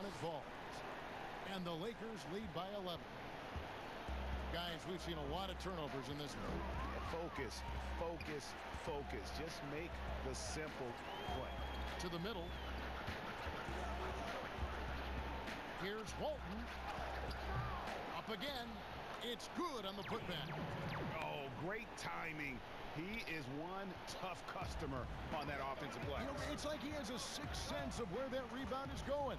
it falls. And the Lakers lead by 11. Guys, we've seen a lot of turnovers in this one. Focus, focus, focus. Just make the simple play. To the middle. Here's Walton. Up again. It's good on the putback. Oh, great timing. He is one tough customer on that offensive play. You know, it's like he has a sixth sense of where that rebound is going.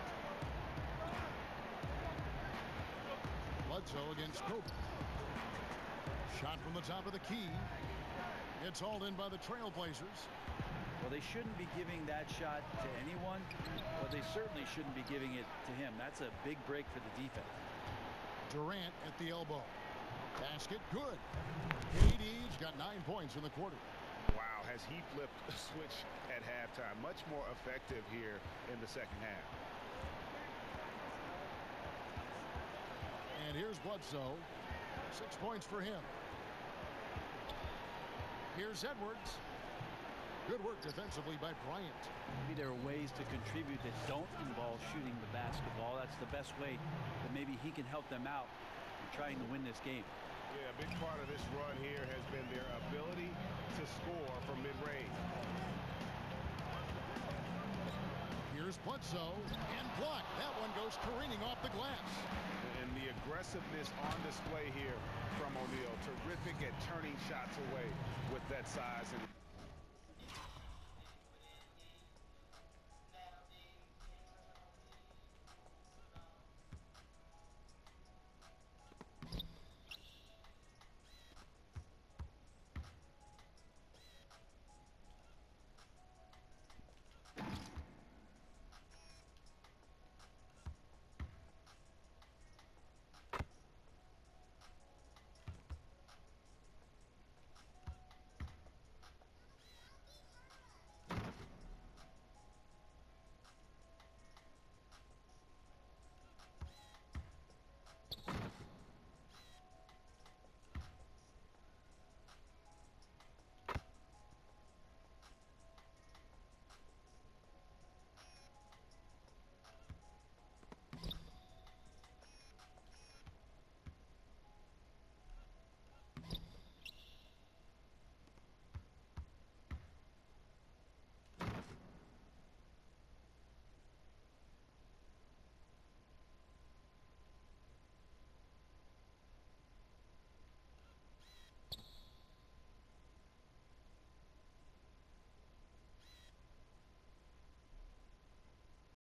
Bledsoe against Kobe. Shot from the top of the key. It's hauled in by the Trailblazers. Well, they shouldn't be giving that shot to anyone, but they certainly shouldn't be giving it to him. That's a big break for the defense. Durant at the elbow. Basket good. KD's got 9 points in the quarter. Wow, has he flipped a switch at halftime. Much more effective here in the second half. And here's Bledsoe. 6 points for him. Here's Edwards. Good work defensively by Bryant. Maybe there are ways to contribute that don't involve shooting the basketball. That's the best way that maybe he can help them out in trying to win this game. Yeah, a big part of this run here has been their ability to score from mid-range. Here's Bledsoe and blocked. That one goes careening off the glass. And the aggressiveness on display here from O'Neal. Terrific at turning shots away with that size and